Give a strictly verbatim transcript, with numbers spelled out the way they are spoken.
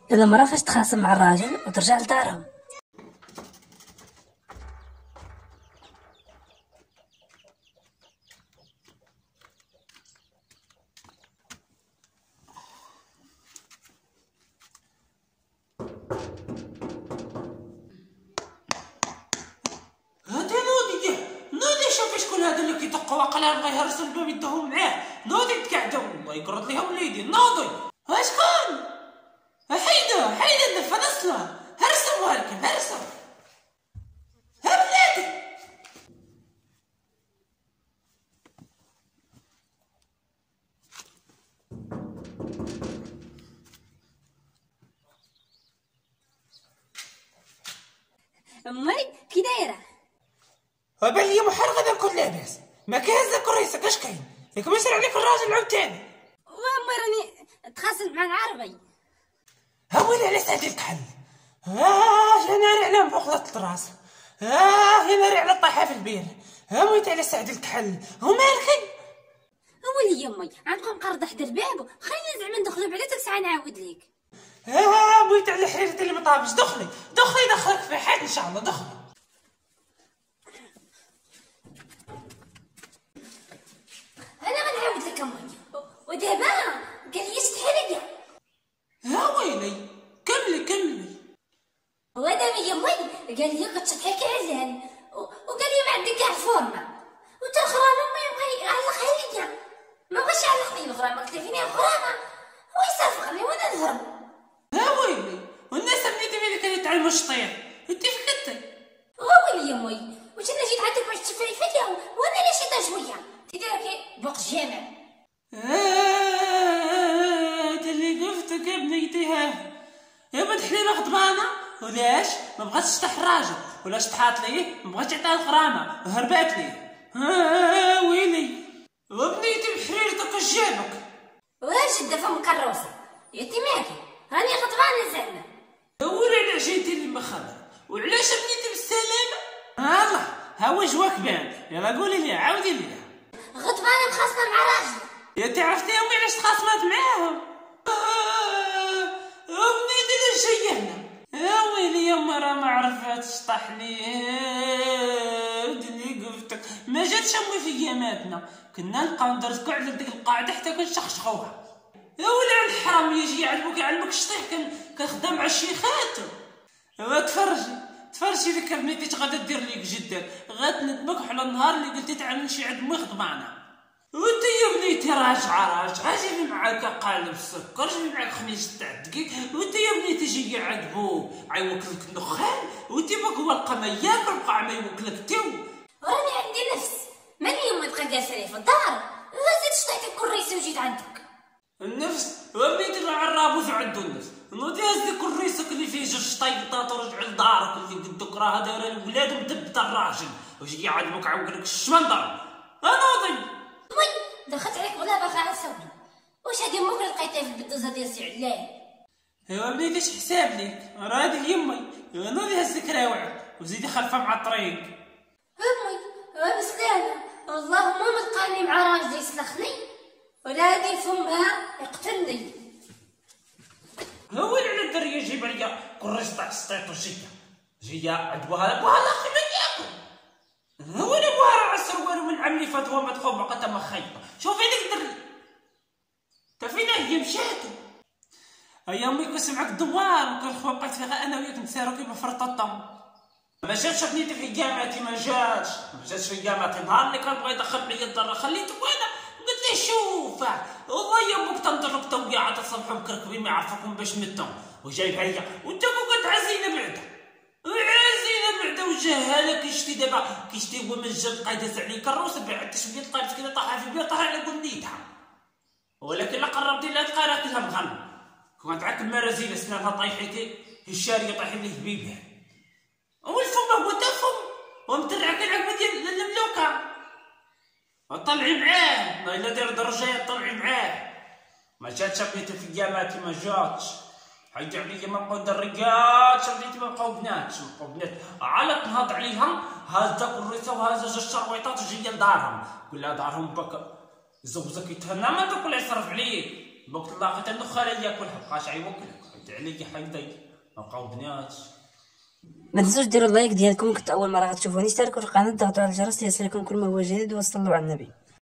المرأة فاش تخاصم مع الراجل وترجع لدارهم. هادي نوضي نوضي شوفي شكون هذا اللي كيدق واقيلا بغا يهرسوا الباب يدهم معاه. نوضي تقعدوا والله يقرط ليهم وليدي. نوضي اشكون حيدو حيدو الدف هذا الصلاة. هرسوا والكم هرسوا ها بلادي. امي كي دايره؟ وبان لي محر غدا نكون لاباس. ما كاين كريسك اش كاين؟ ياك ما يصير عليك الراجل عاوتاني. وامي راني تخاصم مع العربي. ها ويلي على سعدي الكحل. اه يا ناري على مبوخلة الراس. اه يا ناري على الطيحة في البير. ها ويلي على سعدي الكحل. ومالكي؟ ولي يمي عندكم مقرضة حدا الباب، خلينا زعما ندخلو بعدا تاك ساعة نعاود ليك. اه بغيت على حيرتي اللي مطابش. دخلي دخلي دخلك في حيط ان شاء الله. دخلي انا غنعاود لك امي ودابا قال لي استحي ليا. ها ويلي كملي كملي. ودابا يمي قال لي كتشطحي كعزان وقال لي ما عندك كاع فورمه وتا الخرامه ما يبغى يعلقها ليا. ما بغاش يعلق لي الخرامه، قلت له فين هي الخرامه هو يصافقني وانا نهرب. ها ويلي والناس بنيتي اللي كانوا يتعلموا الشطيح انت فكرتي. ويلي يمي واش انا جيت عندك باش تشفعي فيا وانا اللي شيطه شويه تديرك بوق جامع. آه اللي قفتك يا بنيتي. ها يا بنت حليمه غضبانه ولاش ما بغاتش تشطح الراجل ولا شطحات ليه ما بغاتش تعطيها الغرامه وهربات ليه. ها ويلي وبنيتي بحريرتك اش جابك؟ واش جده فم كروسه يتي ماكي راني غضبانه زعما. دوري على عجينتي اللي ما خبر وعلاش بنيتي بالسلامه. الله ها وجهك بان. يلا قولي لي عاودي لي. غضبانه مخاصمه مع راجلي. يا تعرفتي امي علاش تخاصمات معاهم؟ آه بنيتي اللي جايه هنا. يا ويلي يا ما راه ما عرفتش طاح ليه. اللي قفتك ما جاتش امي في اياماتنا كنا نبقاو ندرسكو على ديك القاعده حتى كنشخشخوها. يا ولي على الحرام يجي يعلمك يعلمك الشطيح كان كنخدم مع الشيخات. ايوا تفرجي تفرجي لك بنيتي غادا دير ليك جدك غتندمك على النهار اللي قلتي تعلم شي عند مي خضبانه. وانت يا بنيتي راجعه راجعه جيبي معاك قالب السكر جيبي معاك خميس تاع الدقيق. وانت يا بنيتي جايه عند بوك عيوكلك النخال وانت باك هو لقى ما ياكل بقى ما يوكلك تيو. راني عندي نفس ماني يما تبقى جالسه لي في الدار غزيت شطيت الكريسه وجيت عندك. النفس وبنيتي راه عرابوس عنده النفس. نوضي هز لك الريسك اللي فيه جوج شطيطات ورجع لدارك اللي قدك راه دايره الولاد ومدبت الراجل وجي يعلمك عاودلك الشمندر. انوضي وي دخلت عليك بلا باغا على صوبي. واش هادي امك اللي لقيتيها في البدوزه ديال سي علاه؟ ايوا بنيتي اش حساب ليك راه هادي يمي. ايوا نوضي هز لك راوع وزيدي خلفها مع الطريق. امي بسلامه اللهم ما تلقاني مع راجلي يسلخني ولا هادي فمها يقتلني. هو اللي على الدريه جيب ليا كريس تاع السطيط وجيه جيه عند بوها بوها الاخي ما ياكل. هو اللي بوها راه السروال من عملي فتوى ما تخوف بقى تما خايبه. شوفي ديك الدري تا فينا هي مشاتو. هيا امي كنسمعك الدوار وكنخوى بقيت فيها انا وياك نتسارو كيما فرططم. ما جاتش بنيتي في جامعتي ما جاتش ما جاتش في جامعتي. نهار اللي كان بغا يدخل ليا الدار خليته وانا قلت له شوف والله يا امك تنضرب توقيع عاد الصبح مكركبين ما يعرفوكم باش متهم وجايبها ليا وانت كنت عزينه بعدا عزينه بعدا وجاها لك كيشتي دابا كيشتي هو من الجنب قايدة عليه كروس بعد تشويه طايبت كذا طاحها في بير طاح على قنيتها. ولكن لا قربتي لا تلقى راه كلها مغنى كنت عاك مرازيل اسنانها طايحتي الشاريه طايح لي بيبها والفم هو تفم ومترعك العقبه ديال المملوكه وطلعي معاه. ما الا دير درجات طلعي معاه. ما جاتش بنيتي في جامعتي ما جاتش. حيد عليا ما بقاو دريات بنيتي ما بقاو بنات ما بقاو بنات على تنهض عليهم هازا كريسه وهازا جوج شرويطات وجايه لدارهم. قول لها دارهم باك زوجك يتهنى ما تقول يصرف عليك بوقت لاقيت النخاله ياكلها بقاش عيوكلك حيد عليك حيضيق نبقاو بنات. ما تنسوش ديروا اللايك ديالكم. كنت اول مره غتشوفوني اشتركوا في القناه ضغطوا على الجرس ليصلكم كل ما هو جديد وصلوا على النبي.